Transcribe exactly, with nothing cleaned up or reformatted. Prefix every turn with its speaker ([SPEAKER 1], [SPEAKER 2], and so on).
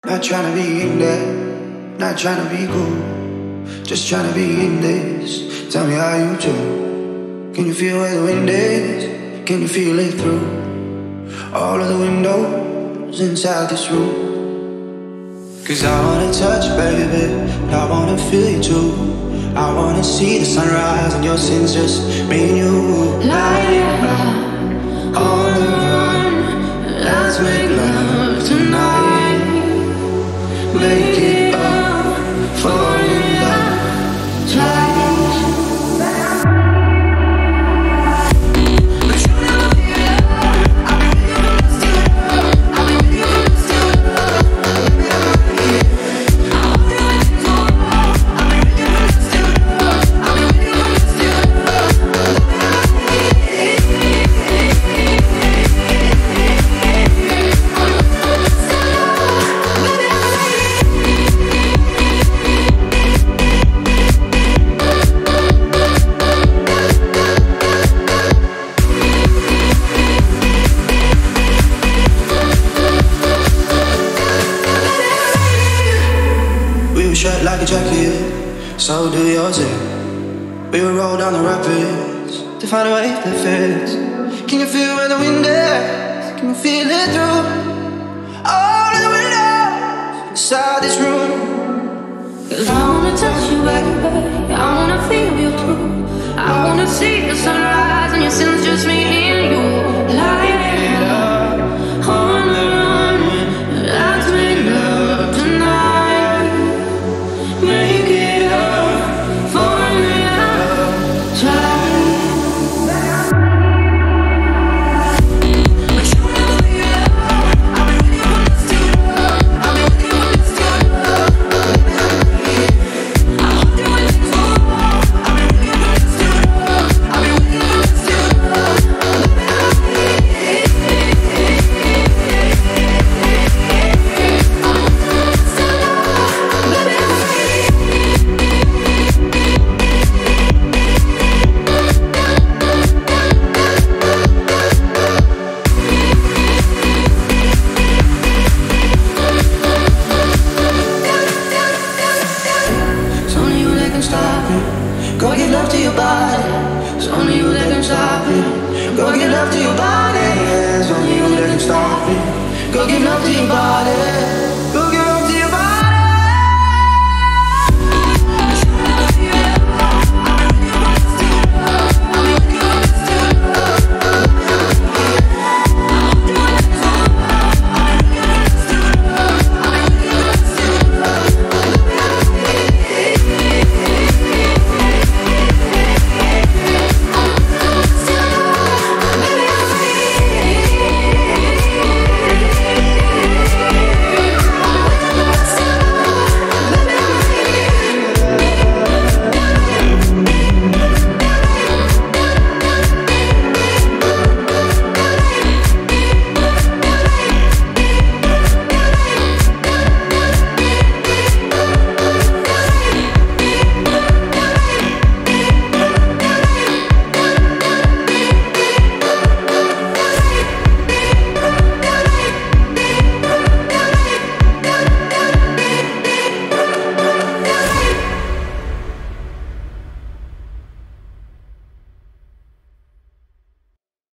[SPEAKER 1] Not trying to be in there, not trying to be cool, just trying to be in this. Tell me how you do. Can you feel where the wind is? Can you feel it through all of the windows inside this room? Cause I wanna touch you, baby, I wanna feel you too. I wanna see the sunrise and your sins, just me and you. Lying on the run, let's make love tonight. Make it up, fall in love twice. But you never feel it. I'll be with you when it's still love. I'll be with you when it's still love. I'll hold you when it's still love. I'll be with you when it's still love. I'll be with you when it's still love. Shut like a jacket, so do yours. We will roll down the rapids to find a wave that fits. Can you feel where the wind is? Can you feel it through all of the windows inside this room?
[SPEAKER 2] Cause I wanna touch you, baby, I wanna feel you too. I wanna see the sunrise and your sins, just me and you. Lying up on the run, let's make love tonight. Make it up, fall in love twice. But you never feel it. I'll be with you when it's still love. I'll be with you when it's still love. I'll hold you when it's still love. I'll be with you when it's still love. I'll be with you when it's still love.
[SPEAKER 1] Go give love to your body. It's only you that can stop it. Go give love to your body. It's only you that can stop it. Go give love to your body.